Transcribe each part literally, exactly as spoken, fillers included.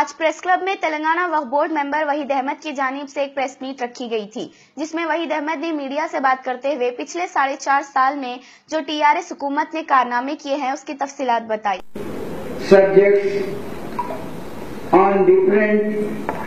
आज press club में Telangana Waqf board member Waheed Ahmed की जानिब से एक प्रेस मीट रखी गई थी, जिसमें वहीद अहमद ने मीडिया से बात करते हुए पिछले साढ़े चार साल में जो टीआरएस हुकूमत ने कारनामे किए हैं उसकी तफसीलात बताई। Subjects on different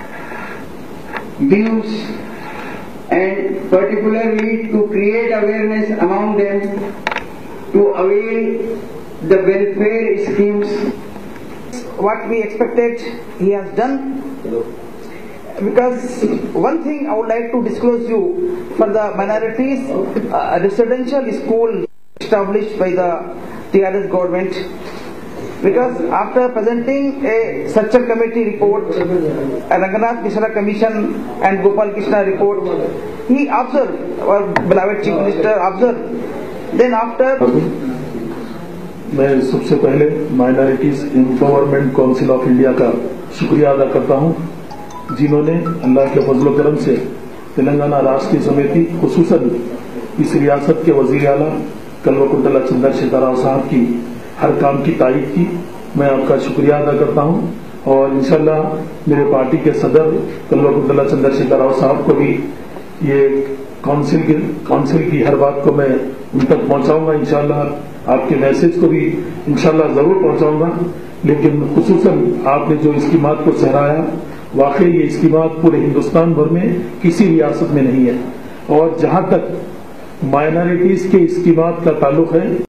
views and particularly to create awareness among them to avail the welfare schemes. What we expected, he has done. Because one thing I would like to disclose you, for the minorities, a residential school established by the T R S government. Because after presenting a such a committee report, a Ranganath Mishra Commission and Gopal Krishna report, he observed, our beloved Chief Minister observed. Then after मैं सबसे पहले minorities empowerment council of India का शुक्रिया अदा करता हूं, जिन्होंने अल्लाह के फजल करम से तेलंगाना राष्ट्रीय समिति खुसूसन इस रियासत के वजीर आला कल्वकुंतला चंद्रशेखर राव साहब की हर काम की तारीफ की। मैं आपका शुक्रिया अदा करता हूं और इंशाल्लाह मेरे पार्टी के सदर कल्वकुंतला चंद्रशेखर राव साहब को भी ये काउंसिल की काउंसिल की हर बात को मैं उन तक पहुंचाऊंगा। इंशाल्लाह आपके मैसेज को भी इंशाल्लाह जरूर पहुंचाऊंगा। लेकिन खुसूसन आपने जो स्कीमात को सहराया, वाकई ये स्कीमात पूरे हिंदुस्तान भर में किसी रियासत में नहीं है। और जहां तक माइनॉरिटीज के स्कीमात का ताल्लुक है,